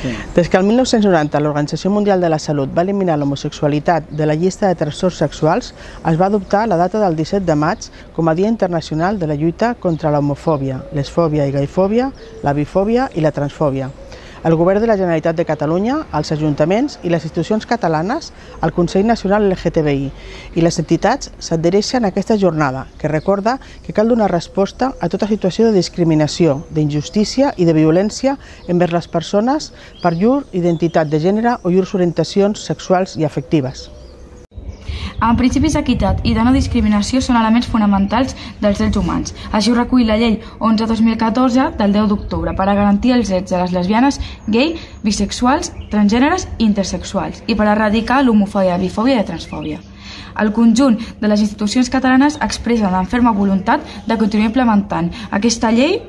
Des que el 1990 l'Organització Mundial de la Salut va eliminar l'homosexualitat de la llista de trastorns sexuals, es va adoptar la data del 17 de maig com a Dia Internacional de la lluita contra l'homofòbia, lesfòbia i gaifòbia, la bifòbia i la transfòbia. El Govern de la Generalitat de Catalunya, els ajuntaments i les institucions catalanes, el Consell Nacional LGTBI i les entitats s'adhereixen a aquesta jornada, que recorda que cal donar resposta a tota situació de discriminació, d'injustícia i de violència envers les persones per llur identitat de gènere o llurs orientacions sexuals i afectives. En principis d'equitat i de no discriminació són elements fonamentals dels drets humans. Així ho recull la Llei 11/2014 del 10 d'octubre per a garantir els drets de les lesbianes, gai, bisexuals, transgèneres i intersexuals i per a erradicar l'homofòbia, bifòbia i transfòbia. El conjunt de les institucions catalanes expressen la ferma voluntat de continuar implementant aquesta llei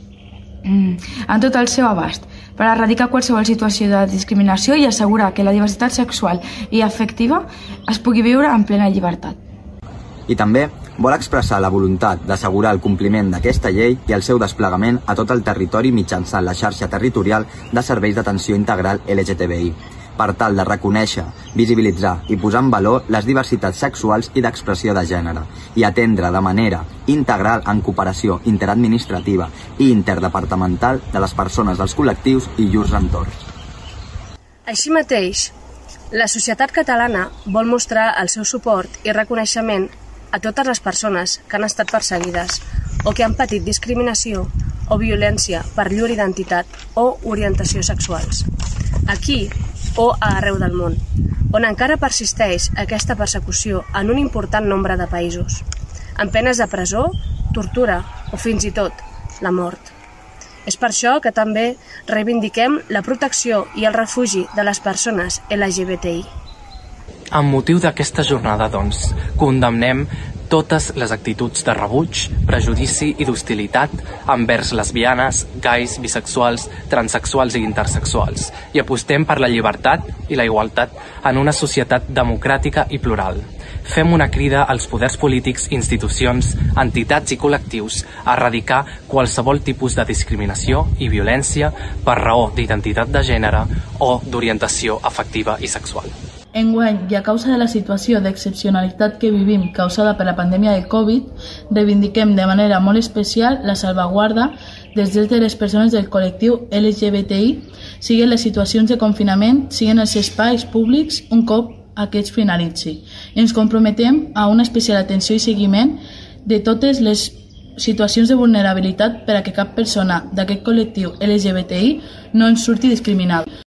en tot el seu abast, per erradicar qualsevol situació de discriminació i assegurar que la diversitat sexual i afectiva es pugui viure en plena llibertat. I també vol expressar la voluntat d'assegurar el compliment d'aquesta llei i el seu desplegament a tot el territori mitjançant la xarxa territorial de serveis d'atenció integral LGTBI, per tal de reconèixer, visibilitzar i posar en valor les diversitats sexuals i d'expressió de gènere i atendre de manera integral en cooperació interadministrativa i interdepartamental de les persones dels col·lectius i llurs entorns. Així mateix, la societat catalana vol mostrar el seu suport i reconeixement a totes les persones que han estat perseguides o que han patit discriminació o violència per llur identitat o orientació sexuals. Aquí o arreu del món, on encara persisteix aquesta persecució en un important nombre de països, amb penes de presó, tortura o fins i tot la mort. És per això que també reivindiquem la protecció i el refugi de les persones LGBTI. Amb motiu d'aquesta jornada, doncs, condemnem totes les actituds de rebuig, prejudici i d'hostilitat envers lesbianes, gais, bisexuals, transexuals i intersexuals i apostem per la llibertat i la igualtat en una societat democràtica i plural. Fem una crida als poders polítics, institucions, entitats i col·lectius a erradicar qualsevol tipus de discriminació i violència per raó d'identitat de gènere o d'orientació afectiva i sexual. Enguany, i a causa de la situació d'excepcionalitat que vivim causada per la pandèmia de Covid, reivindiquem de manera molt especial la salvaguarda dels drets de les persones del col·lectiu LGBTI, siguin les situacions de confinament, siguin els espais públics un cop aquests finalitzi. Ens comprometem a una especial atenció i seguiment de totes les situacions de vulnerabilitat per a que cap persona d'aquest col·lectiu LGBTI no en surti discriminada.